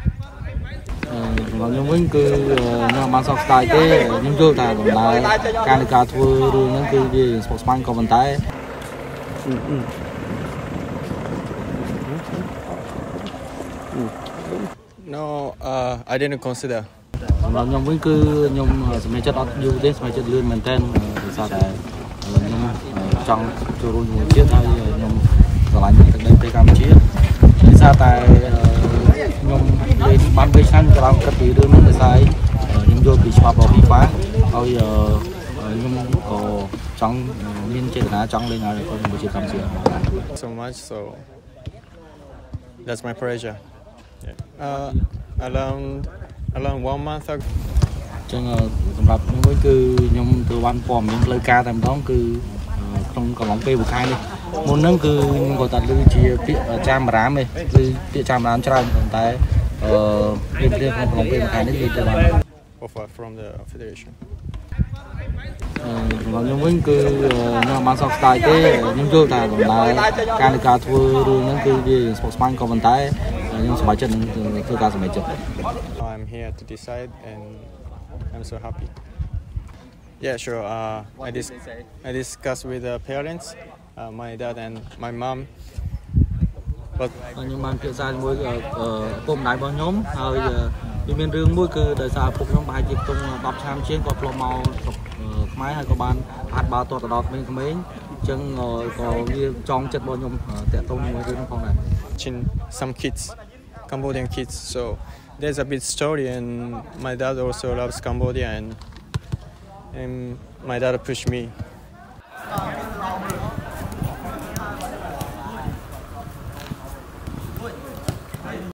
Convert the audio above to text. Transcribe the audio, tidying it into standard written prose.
ខ្ញុំវិញគឺខ្ញុំបានសោកស្ដាយទេខ្ញុំយល់ថាដំណើរការនៃការធ្វើរឿងហ្នឹងគឺវាស្មុគស្មាញក៏ប៉ុន្តែ No, I didn't consider. សម្រាប់ខ្ញុំវិញគឺខ្ញុំសម្រេចចិត្តអត់យូរទេសម្រេចចិត្តលឿនមែនទែនដោយសារតែខ្ញុំចង់ចូលរួមជាមួយជាតិហើយខ្ញុំស្រឡាញ់ទឹកដីប្រទេសកម្ពុជាដោយសារតែខ្ញុំលេងបានពេលឆ្នាំក្រោយគិតពីរឿងនេះដោយសារខ្ញុំយល់ពីច្បាប់របស់ FIFA ហើយខ្ញុំក៏ចង់មានចេតនាចង់លេងឲ្យជាមួយជាតិកម្ពុជា So much, so that's my pressure. Around 1 month ago. ចឹងសម្រាប់ខ្ញុំវិញគឺខ្ញុំទៅបានព័ត៌មានផ្លូវការតែម្ដងគឺក្នុងកំឡុងពេលមួយខែនេះមុនហ្នឹងគឺខ្ញុំក៏តាត់ឮជាពាក្យចាមបារាមទេគឺពាក្យចាមបារាមច្រើនប៉ុន្តែពេលក្នុងកំឡុងពេលមួយខែនេះគឺទៅបាន Offer from the federation. ខ្ញុំវិញគឺខ្ញុំបានសោកស្ដាយទេខ្ញុំយល់ថាដំណើរការនៃការធ្វើរឿងហ្នឹងគឺវាស្មុគស្មាញក៏ប៉ុន្តែខ្ញុំសប្បាយចិត្តនឹងធ្វើការសម្រេចចិត្ត I'm here to decide and I'm so happy. Yeah, sure. I discussed with the parents, my dad and my mom. But ខ្ញុំបានពិភាក្សាជាមួយពុកម្ដាយរបស់ខ្ញុំហើយវាមានរឿងមួយគឺដោយសារពុកខ្ញុំប្រហែលជាខ្ទង់10ឆ្នាំជាងគាត់ធ្លាប់មកខ្មែរហើយក៏បានហាត់បាល់ទាត់ទៅដល់ក្មេងៗអញ្ចឹងក៏វាចង់ចិត្តរបស់ខ្ញុំតាក់ទងជាមួយរឿងហ្នឹងផងដែរ some kids, Cambodian kids. So there's a big story, and my dad also loves Cambodia, and my dad pushed me